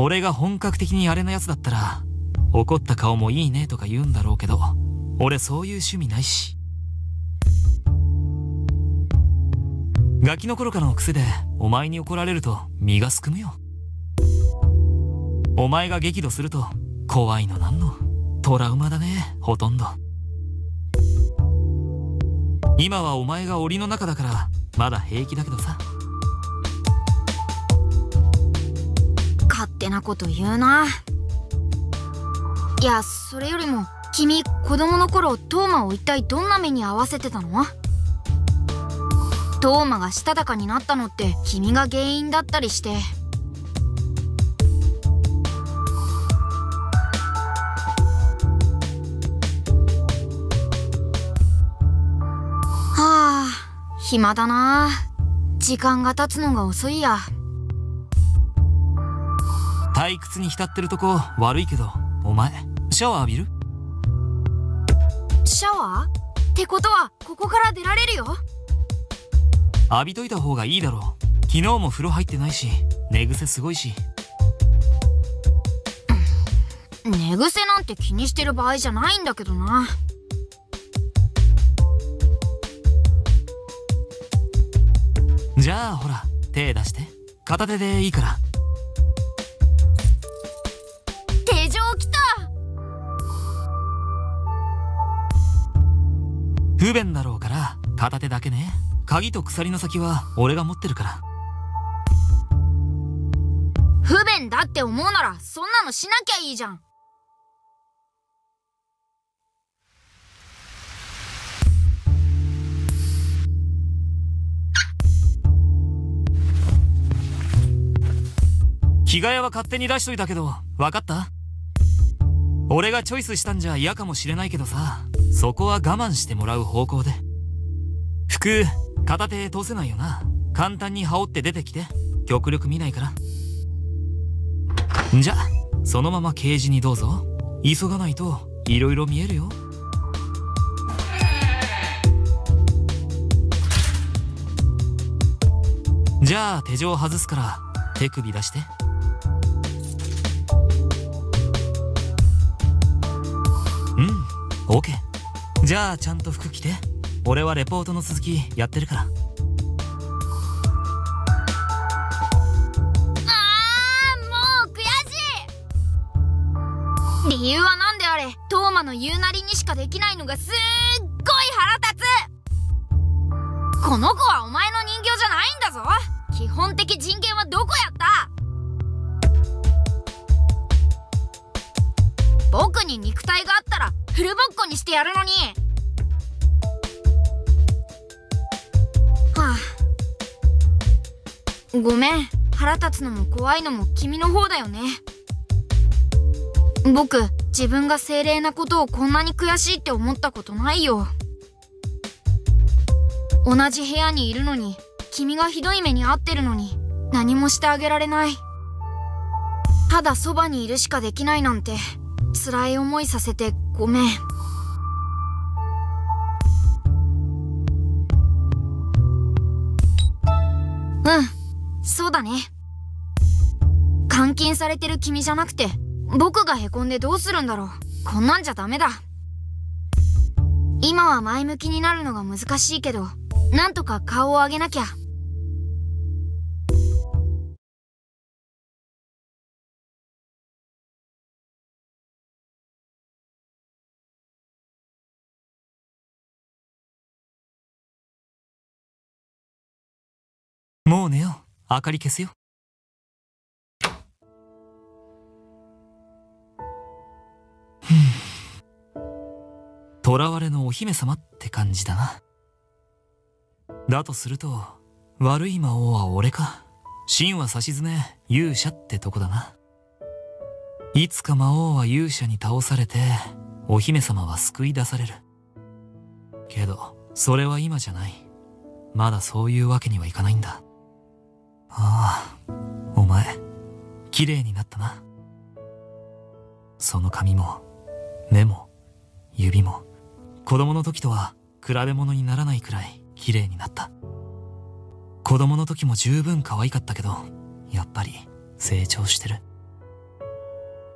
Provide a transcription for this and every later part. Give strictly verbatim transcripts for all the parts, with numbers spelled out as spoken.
俺が本格的にあれなやつだったら、怒った顔もいいねとか言うんだろうけど、俺そういう趣味ないし。ガキの頃からの癖でお前に怒られると身がすくむよ。お前が激怒すると怖いのなんのトラウマだね、ほとんど。今はお前が檻の中だからまだ平気だけどさ。 勝手なこと言うな。いや、それよりも君、子供の頃トーマを一体どんな目に遭わせてたの？トーマがしたたかになったのって君が原因だったりして。はあ、暇だな。時間が経つのが遅いや。 退屈に浸ってるとこ悪いけど、お前シャワー浴びる？ シャワー？ってことはここから出られるよ。 浴びといた方がいいだろう。昨日も風呂入ってないし、寝癖すごいし。 寝癖なんて気にしてる場合じゃないんだけどな。 じゃあほら、手出して。片手でいいから。 手錠きた。 不便だろうから片手だけね。鍵と鎖の先は俺が持ってるから。 不便だって思うならそんなのしなきゃいいじゃん。 着替えは勝手に出しといたけど分かった？俺がチョイスしたんじゃ嫌かもしれないけどさ、そこは我慢してもらう方向で。服片手通せないよな。簡単に羽織って出てきて。極力見ないから。じゃそのままケージにどうぞ。急がないといろいろ見えるよ。じゃあ手錠外すから手首出して。うん、オーケー。じゃあちゃんと服着て。俺はレポートの続きやってるから。 あー、もう悔しい。理由は何であれ、トーマの言うなりにしかできないのがすっごい腹立つ。この子はお前の人形じゃないんだぞ。基本的人権はどこやった？僕に肉体があったらフルボッコにしてやるのに。はあ、ごめん。腹立つのも怖いのも君の方だよね。僕、自分が精霊なことをこんなに悔しいって思ったことないよ。同じ部屋にいるのに、君がひどい目に遭ってるのに何もしてあげられない。ただそばにいるしかできないなんて辛い思いさせてごめん。うん、そうだね。監禁されてる君じゃなくて僕がへこんでどうするんだろう。こんなんじゃダメだ。今は前向きになるのが難しいけど、なんとか顔を上げなきゃ。 もう寝よう。明かり消すよ。囚われのお姫様って感じだな。だとすると悪い魔王は俺か。真はさしずめ勇者ってとこだな。いつか魔王は勇者に倒されてお姫様は救い出されるけど、それは今じゃない。まだそういうわけにはいかないんだ。ああ、お前綺麗になったな。その髪も目も指も子供の時とは比べ物にならないくらい綺麗になった。子供の時も十分可愛かったけど、やっぱり成長してる。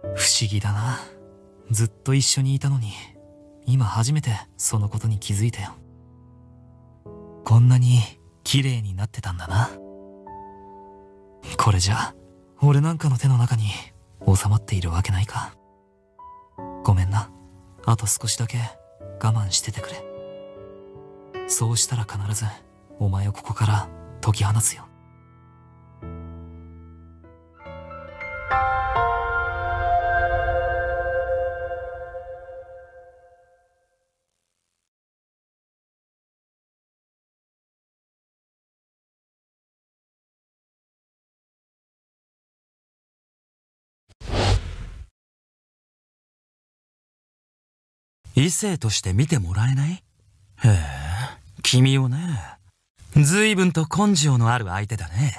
不思議だな。ずっと一緒にいたのに、今初めてそのことに気づいたよ。こんなに綺麗になってたんだな。これじゃ俺なんかの手の中に収まっているわけないか。ごめんな。あと少しだけ我慢しててくれ。そうしたら必ずお前をここから解き放つよ。 異性として見てもらえない？へえ、君をね。随分と根性のある相手だね。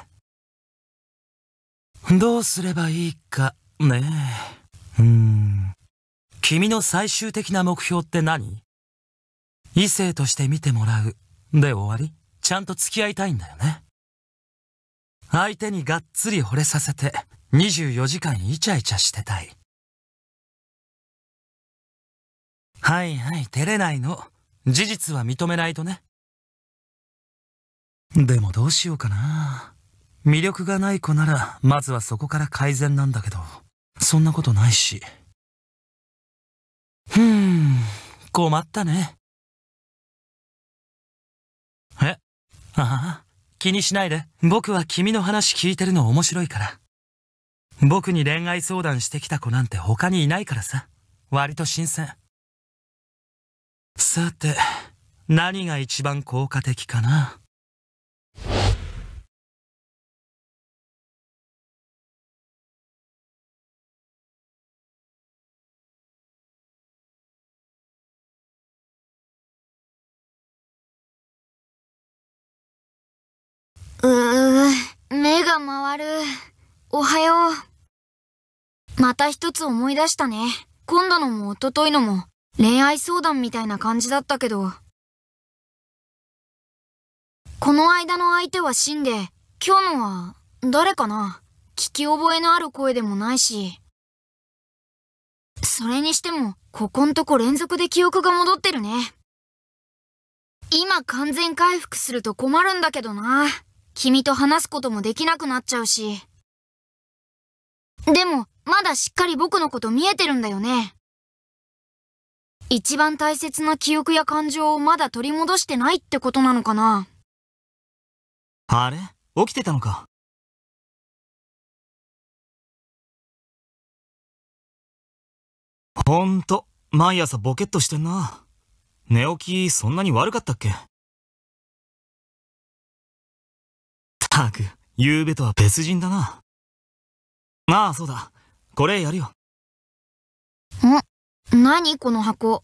どうすればいいかね。うーん。君の最終的な目標って何？異性として見てもらうで終わり？ちゃんと付き合いたいんだよね。相手にがっつり惚れさせてにじゅうよじかんイチャイチャしてたい。はいはい、照れないの。事実は認めないとね。でもどうしようかな。魅力がない子ならまずはそこから改善なんだけど、そんなことないし。ふーん、困ったね。え、ああ、気にしないで。僕は君の話聞いてるの面白いから。僕に恋愛相談してきた子なんて他にいないからさ。割と新鮮。さて、何が一番効果的かな。 うー、目が回る。おはよう。また一つ思い出したね。今度のも一昨日のも恋愛相談みたいな感じだったけど。この間の相手は死んで、今日のは誰かな？聞き覚えのある声でもないし。それにしても、ここんとこ連続で記憶が戻ってるね。今完全回復すると困るんだけどな。君と話すこともできなくなっちゃうし。でも、まだしっかり僕のこと見えてるんだよね。一番大切な記憶や感情をまだ取り戻してないってことなのかな。 あれ？起きてたのか。ほんと、毎朝ボケっとしてんな。寝起きそんなに悪かったっけ？たく、夕べとは別人だな。ああ、そうだ。これやるよ。 ん？何この箱。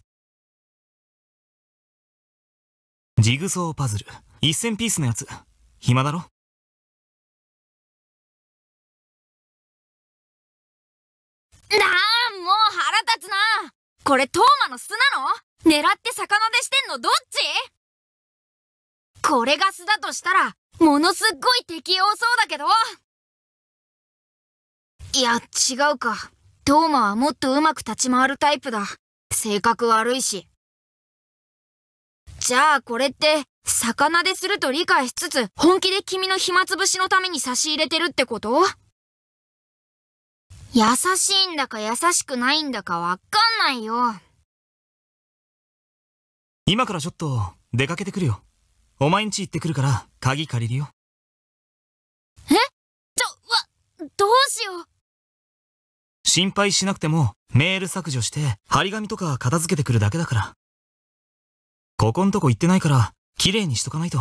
ジグソーパズル。一千ピースのやつ。暇だろ？ なあ、もう腹立つな。これトーマの巣なの？狙って魚でしてんのどっち？これが巣だとしたら、ものすっごい敵多そうだけど。いや、違うか。トーマはもっとうまく立ち回るタイプだ。性格悪いし。じゃあこれって、魚ですると理解しつつ、本気で君の暇つぶしのために差し入れてるってこと？優しいんだか優しくないんだかわかんないよ。 今からちょっと出かけてくるよ。お前ん家行ってくるから鍵借りるよ。 え？ちょ、わ、どうしよう。 心配しなくてもメール削除して張り紙とか片付けてくるだけだから。ここんとこ行ってないから綺麗にしとかないと。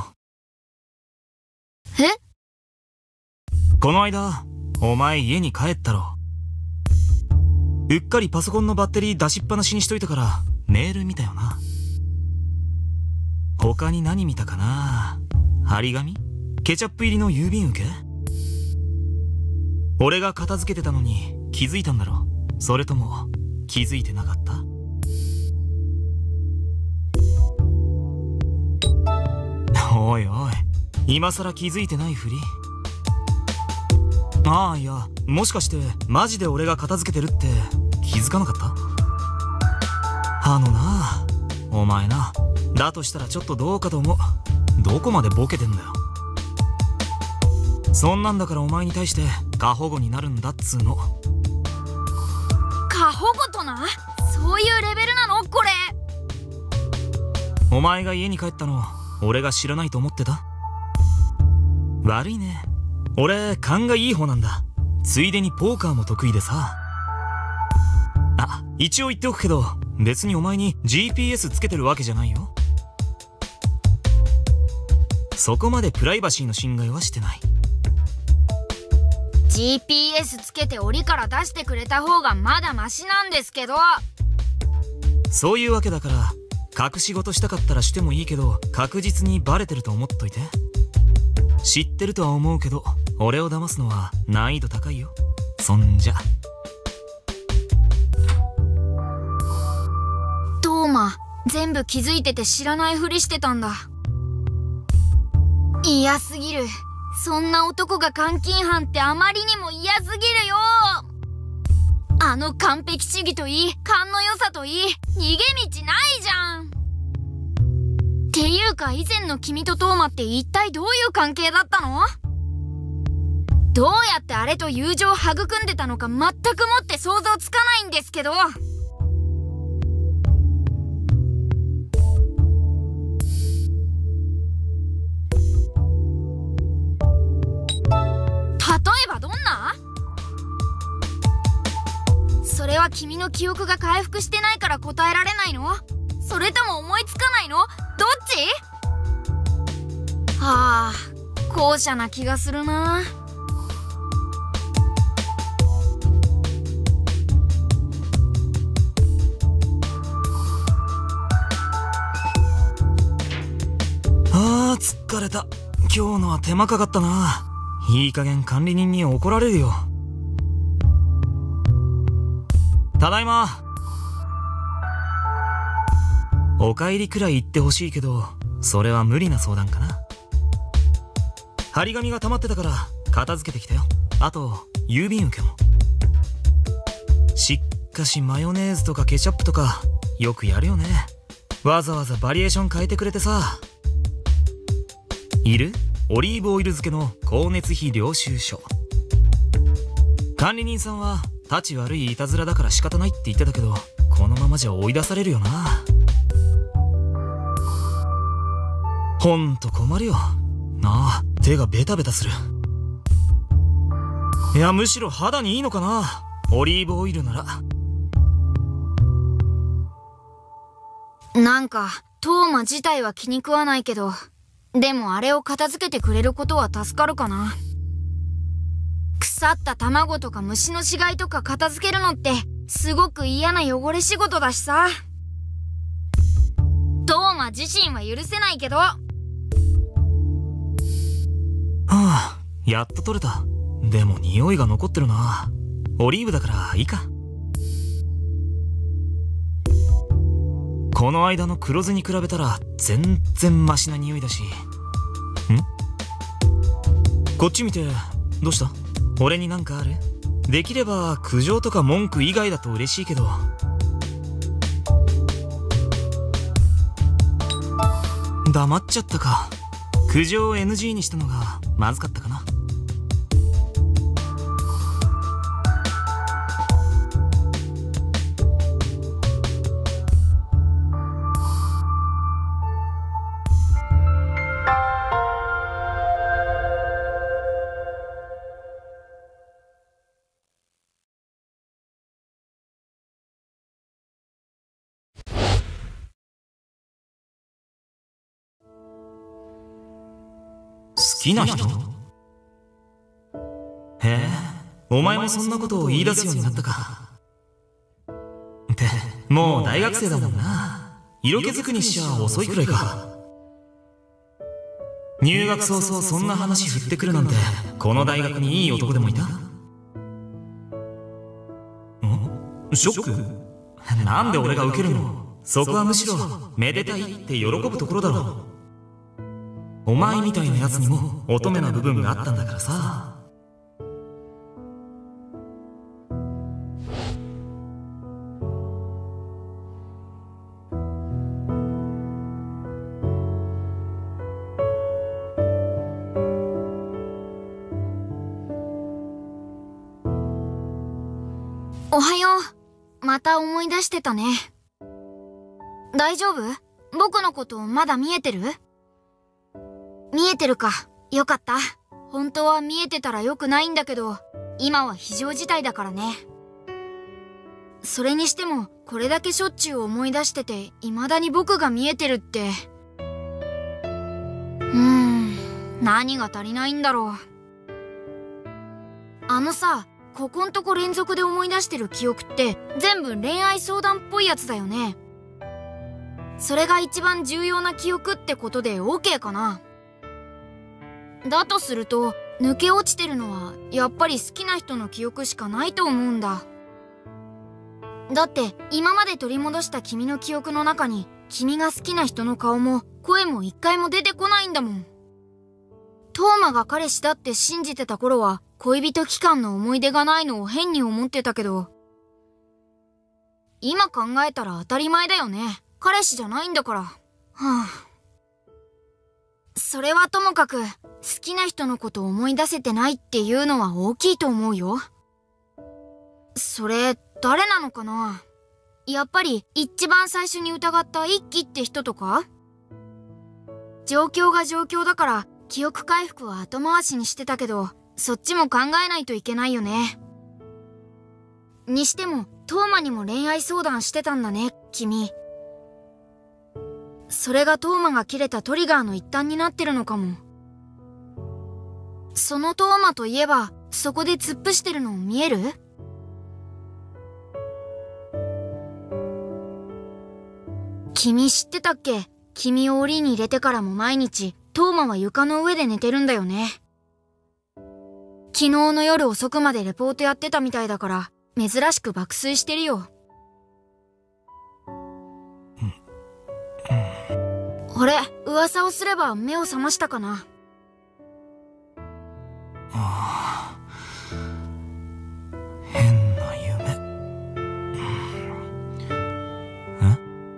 え？ この間、お前家に帰ったろ。うっかりパソコンのバッテリー出しっぱなしにしといたからメール見たよな。他に何見たかな？張り紙？ケチャップ入りの郵便受け？俺が片付けてたのに気づいたんだろ？それとも気づいてなかった？おいおい、今さら気づいてないふり？ ああ、いや、もしかしてマジで俺が片付けてるって気づかなかった？あのな、お前な、だとしたらちょっとどうかと思う。どこまでボケてんだよ。そんなんだからお前に対して過保護になるんだっつうの。 過保護とな？そういうレベルなのこれ？ お前が家に帰ったの俺が知らないと思ってた？悪いね。俺勘がいい方なんだ。ついでにポーカーも得意でさ。あ、一応言っておくけど、別にお前に ジーピーエス つけてるわけじゃないよ。そこまでプライバシーの侵害はしてない。 ジーピーエス つけて檻から出してくれた方がまだマシなんですけど。 そういうわけだから、隠し事したかったらしてもいいけど、確実にバレてると思っといて。知ってるとは思うけど、俺を騙すのは難易度高いよ。そんじゃ。 トーマ、全部気づいてて知らないふりしてたんだ。嫌すぎる。そんな男が監禁犯ってあまりにも嫌すぎるよ。あの完璧主義といい、勘の良さといい、逃げ道ないじゃん。っていうか、以前の君とトーマって一体どういう関係だったの？どうやってあれと友情を育んでたのか全くもって想像つかないんですけど。例えばどんな？それは君の記憶が回復してないから答えられないの？それとも思いつかないの？どっち？はあ、後者な気がするな。 あー、疲れた。今日のは手間かかったな。いい加減管理人に怒られるよ。ただいま。お帰りくらい言ってほしいけど、それは無理な相談かな。張り紙が溜まってたから片付けてきたよ。あと郵便受けも。しっかしマヨネーズとかケチャップとかよくやるよね。わざわざバリエーション変えてくれてさ。いる？オリーブオイル漬けの光熱費領収書。管理人さんはたち悪いいたずらだから仕方ないって言ってたけど、このままじゃ追い出されるよな。ほんと困るよなあ。手がベタベタする。いや、むしろ肌にいいのかな、オリーブオイルなら。 なんかトーマ自体は気に食わないけど、でもあれを片付けてくれることは助かるかな。腐った卵とか虫の死骸とか片付けるのってすごく嫌な汚れ仕事だしさ。トーマ自身は許せないけど。はあ、やっと取れた。でも匂いが残ってるな。オリーブだからいいか。この間の黒酢に比べたら全然マシな匂いだし。ん？こっち見て。どうした？俺になんかある？できれば苦情とか文句以外だと嬉しいけど。黙っちゃったか。苦情を エヌジー にしたのがまずかったかな。好きな人？へえ、お前もそんなことを言い出すようになったか。って、もう大学生だもんな。色気づくにしちゃ遅いくらいか。入学早々そんな話振ってくるなんて、この大学にいい男でもいた？ん？ショック？なんで俺が受けるの？そこはむしろめでたいって喜ぶところだろう。お前みたいなやつにも乙女な部分があったんだからさ。 おはよう。また思い出してたね。大丈夫？僕のことまだ見えてる？見えてるか。よかった。本当は見えてたらよくないんだけど、今は非常事態だからね。それにしても、これだけしょっちゅう思い出してて、未だに僕が見えてるって。うーん、何が足りないんだろう。あのさ、ここんとこ連続で思い出してる記憶って全部恋愛相談っぽいやつだよね。それが一番重要な記憶ってことで OK かな？だとすると抜け落ちてるのはやっぱり好きな人の記憶しかないと思うんだ。だって今まで取り戻した君の記憶の中に君が好きな人の顔も声も一回も出てこないんだもん。トーマが彼氏だって信じてた頃は恋人期間の思い出がないのを変に思ってたけど、今考えたら当たり前だよね。彼氏じゃないんだから。はあ。それはともかく好きな人のことを思い出せてないっていうのは大きいと思うよ。それ誰なのかな？やっぱり一番最初に疑った一輝って人とか？状況が状況だから記憶回復は後回しにしてたけど、そっちも考えないといけないよね。にしてもトーマにも恋愛相談してたんだね、君。それがトーマが切れたトリガーの一端になってるのかも。そのトーマといえばそこで突っ伏してるの見える？君知ってたっけ？君を檻に入れてからも毎日トーマは床の上で寝てるんだよね。昨日の夜遅くまでレポートやってたみたいだから珍しく爆睡してるよ。あれ、噂をすれば目を覚ましたかな？ ああ、変な夢。え？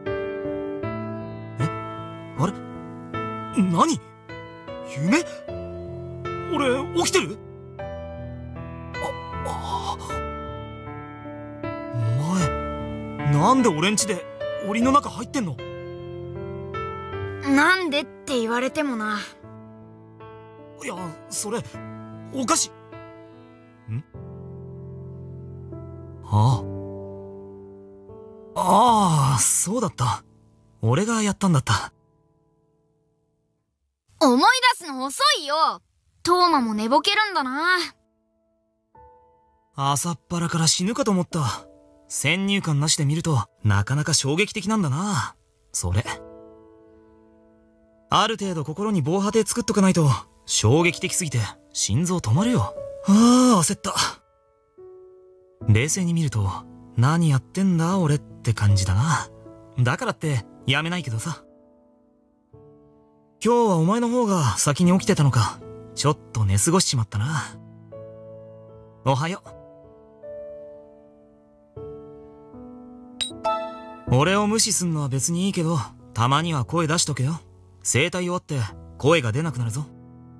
え？あれ？何？夢？俺起きてる？あ、あ、お前なんで俺ん家で檻の中入ってんの？ なんでって言われてもな。 いや、それおかしい。ん？ああ。ああ、そうだった。俺がやったんだった。 思い出すの遅いよ。トーマも寝ぼけるんだな。 朝っぱらから死ぬかと思った。先入観なしで見るとなかなか衝撃的なんだな、それ。ある程度心に防波堤作っとかないと衝撃的すぎて心臓止まるよ。ああ、焦った。冷静に見ると何やってんだ俺って感じだな。だからってやめないけどさ。今日はお前の方が先に起きてたのか。ちょっと寝過ごしちまったな。おはよう。俺を無視すんのは別にいいけど、たまには声出しとけよ。声帯終わって声が出なくなるぞ。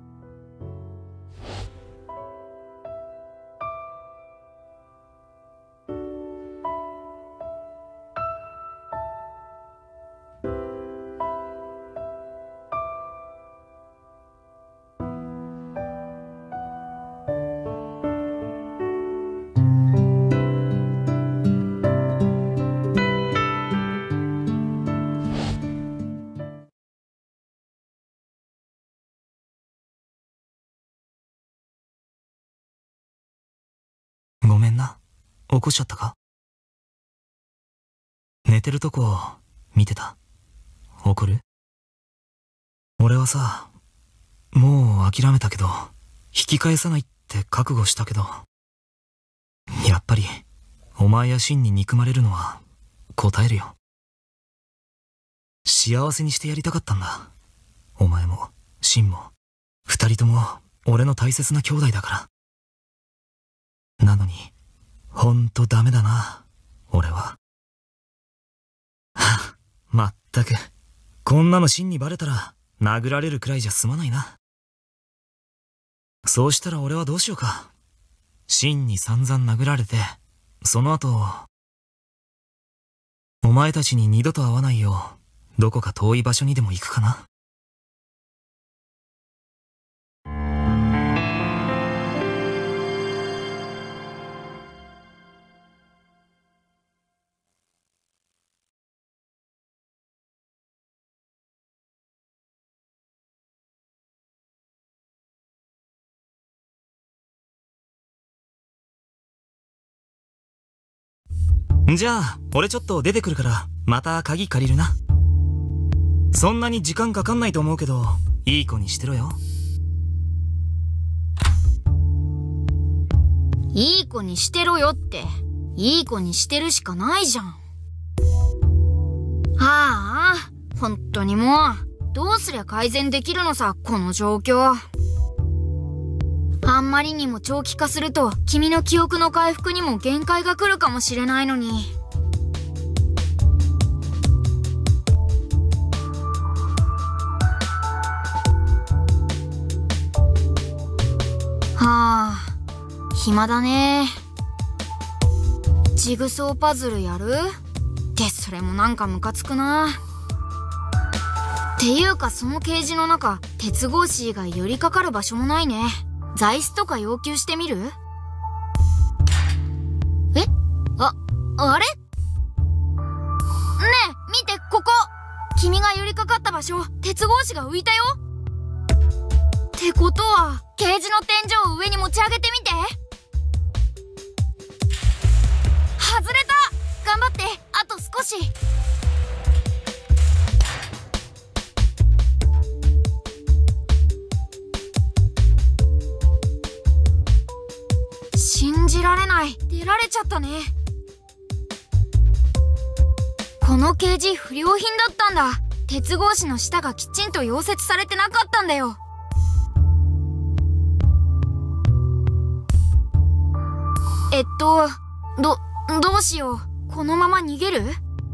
ごめんな。起こしちゃったか？寝てるとこ見てた。怒る？俺はさ、もう諦めたけど、引き返さないって覚悟したけど、やっぱり、お前やシンに憎まれるのは、答えるよ。幸せにしてやりたかったんだ。お前も、シンも、二人とも、俺の大切な兄弟だから。なのに、ほんとダメだな、俺は。はぁ、まったく、こんなのシンにバレたら、殴られるくらいじゃ済まないな。そうしたら俺はどうしようか。シンに散々殴られて、 その後、お前たちに二度と会わないよう、どこか遠い場所にでも行くかな。じゃあ、俺ちょっと出てくるから、また鍵借りるな。そんなに時間かかんないと思うけど、いい子にしてろよ。 いい子にしてろよって、いい子にしてるしかないじゃん。ああ、本当にもう、どうすりゃ改善できるのさ、この状況。あんまりにも長期化すると、君の記憶の回復にも限界が来るかもしれないのに。はあ、暇だね。ジグソーパズルやる？ってそれもなんかムカつくな。っていうかそのケージの中、鉄格子以外寄りかかる場所もないね。座椅子とか要求してみる？え？あ、あれ？ねえ、見て、ここ！君が寄りかかった場所、鉄格子が浮いたよ！ってことは、ケージの天井を上に持ち上げてみて！外れた！頑張って、あと少し！信じられない。出られちゃったね。このケージ不良品だったんだ。鉄格子の下がきちんと溶接されてなかったんだよ。えっと、ど、どうしよう。このまま逃げる？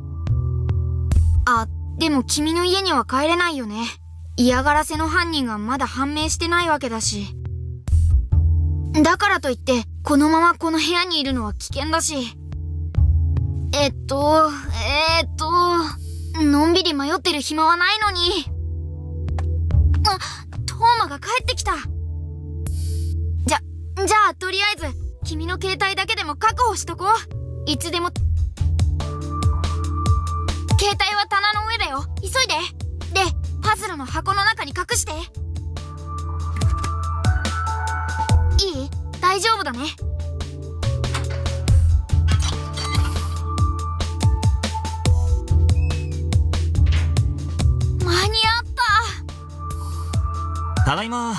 あ、でも君の家には帰れないよね。嫌がらせの犯人がまだ判明してないわけだし。だからといって、このままこの部屋にいるのは危険だし。えっと、えー、っと、のんびり迷ってる暇はないのに。あ、トーマが帰ってきた。じゃ、じゃあとりあえず、君の携帯だけでも確保しとこう。いつでも。携帯は棚の上だよ。急いで。で、パズルの箱の中に隠して。いい？大丈夫だね。間に合った。 ただいま。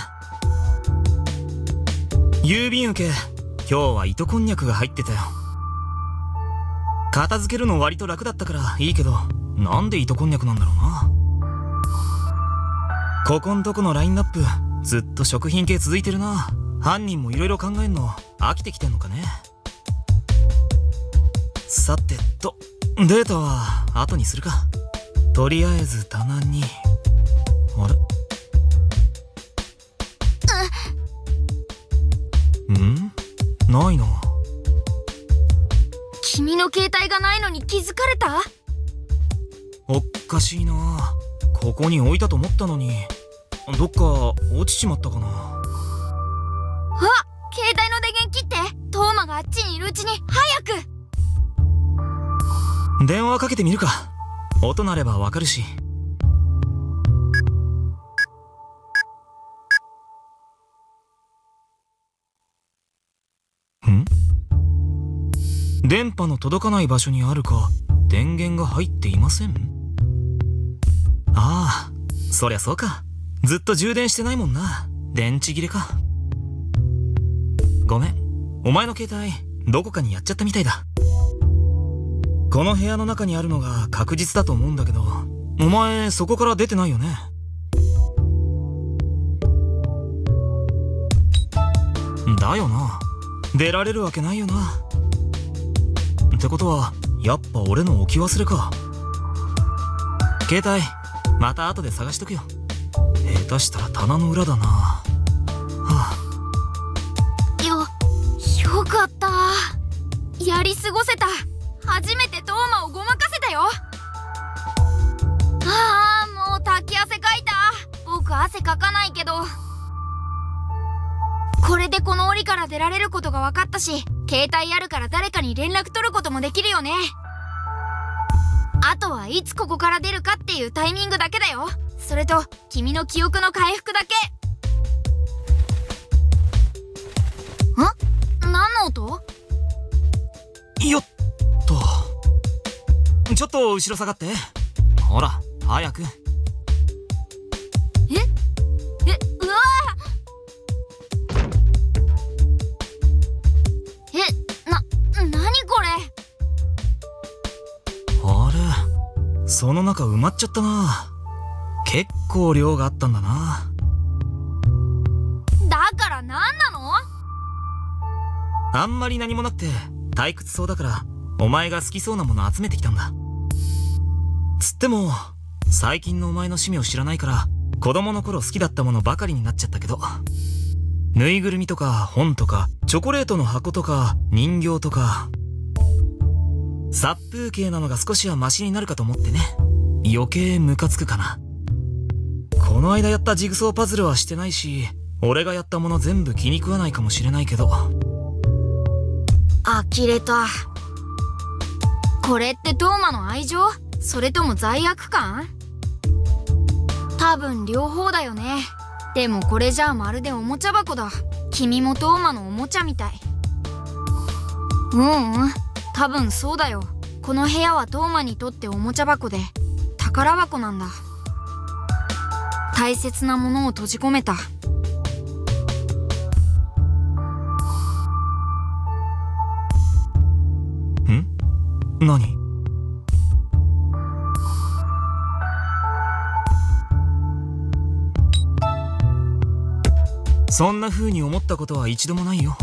郵便受け、今日は糸こんにゃくが入ってたよ。片付けるの割と楽だったからいいけど、なんで糸こんにゃくなんだろうな。ここんとこのラインナップ、ずっと食品系続いてるな。犯人もいろいろ考えんの飽きてきてんのかね。さてと、データは後にするか。とりあえず棚に。あれ？ん？ないな。 君の携帯がないのに気づかれた？ おっかしいな。ここに置いたと思ったのに、どっか落ちちまったかな。 あ、携帯の電源切って。トーマがあっちにいるうちに早く。 電話かけてみるか。音鳴ればわかるし。ん？電波の届かない場所にあるか、電源が入っていません。ああ、そりゃそうか。ずっと充電してないもんな。電池切れか。ごめん、お前の携帯どこかにやっちゃったみたいだ。この部屋の中にあるのが確実だと思うんだけど、お前そこから出てないよね。だよな。出られるわけないよな。ってことはやっぱ俺の置き忘れか。携帯また後で探しとくよ。下手したら棚の裏だな。はあ、 よ、よかった。ややり過ごせた。初めてトーマをごまかせたよ。ああ、もう滝汗かいた。僕汗かかないけど。これでこの檻から出られることが分かったし、携帯あるから誰かに連絡取ることもできるよね。あとはいつここから出るかっていうタイミングだけだよ。それと君の記憶の回復だけ。ん？何の音？ よっと。ちょっと後ろ下がって。ほら早く。 ええ、うわー。え、な、なにこれ。 あれ、その中埋まっちゃったな。結構量があったんだな。 だから何なの？ あんまり何もなくて退屈そうだから、お前が好きそうなもの集めてきたんだ。つっても最近のお前の趣味を知らないから、子供の頃好きだったものばかりになっちゃったけど、ぬいぐるみとか本とかチョコレートの箱とか人形とか、殺風景なのが少しはマシになるかと思ってね。余計ムカつくかな。この間やったジグソーパズルはしてないし、俺がやったもの全部気に食わないかもしれないけど。 呆れた。これってトーマの愛情？それとも罪悪感？多分両方だよね。でもこれじゃあまるでおもちゃ箱だ。君もトーマのおもちゃみたい。うんうん、多分そうだよ。この部屋はトーマにとっておもちゃ箱で宝箱なんだ。大切なものを閉じ込めた。 ん？何？そんな風に思ったことは一度もないよ。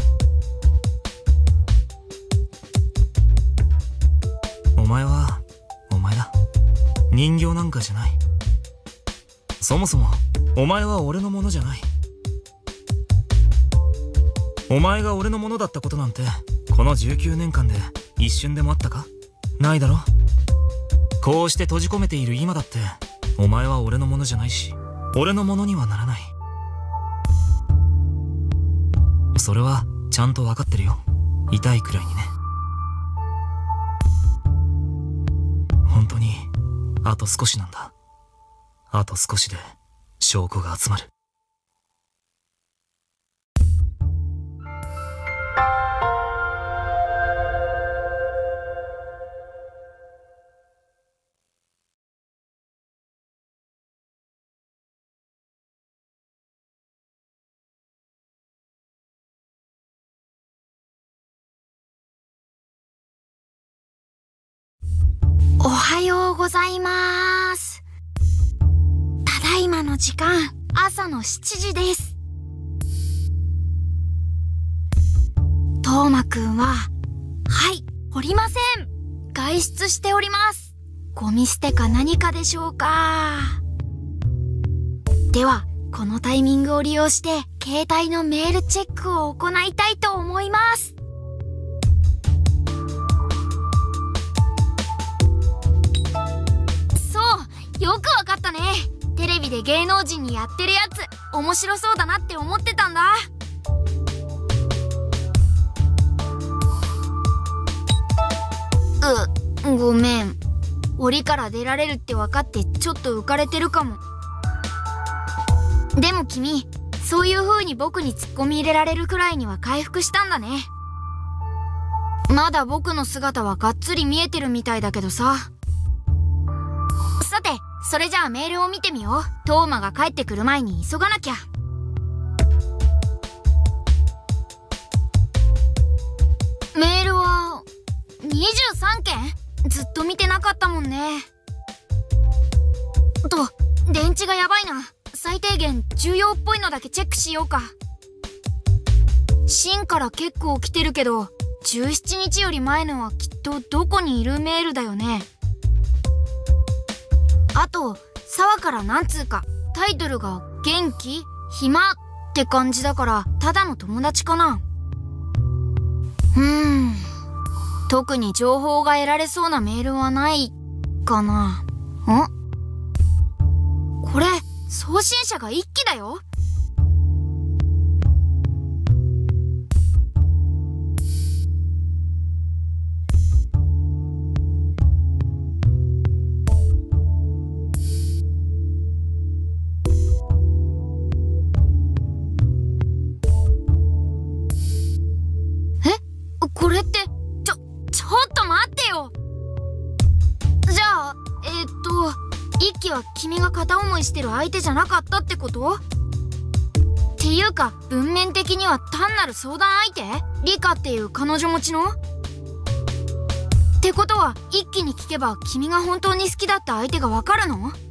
お前はお前だ。人形なんかじゃない。そもそもお前は俺のものじゃない。お前が俺のものだったことなんてこのじゅうきゅうねんかんで一瞬でもあったか？ないだろ。こうして閉じ込めている今だってお前は俺のものじゃないし、俺のものにはならない。それはちゃんと分かってるよ。痛いくらいにね。本当にあと少しなんだ。あと少しで証拠が集まる。 おはようございます。ただいまの時間、朝のしちじです。トーマくんは、はい、おりません。外出しております。ゴミ捨てか何かでしょうか。では、このタイミングを利用して、携帯のメールチェックを行いたいと思います。よくわかったね。テレビで芸能人にやってるやつ面白そうだなって思ってたんだ。う、ごめん。檻から出られるって分かってちょっと浮かれてるかも。でも君、そういう風に僕にツッコミ入れられるくらいには回復したんだね。まだ僕の姿はがっつり見えてるみたいだけどさ。さて、それじゃあメールを見てみよう。トーマが帰ってくる前に急がなきゃ。メールはにじゅうさんけん？ずっと見てなかったもんね。と、電池がやばいな。最低限重要っぽいのだけチェックしようか。シンから結構来てるけど、じゅうしちにちより前のはきっとどこにいるメールだよね。あと、沢から何通か、タイトルが元気？暇？って感じだから、ただの友達かな。うーん。 特に情報が得られそうなメールはないかな。ん？これ送信者が一機だよ。これってちょちょっと待ってよ。じゃあえー、っと一輝は君が片思いしてる相手じゃなかったってこと？っていうか文面的には単なる相談相手？リカっていう彼女持ちの？ってことは一輝に聞けば君が本当に好きだった相手がわかるの？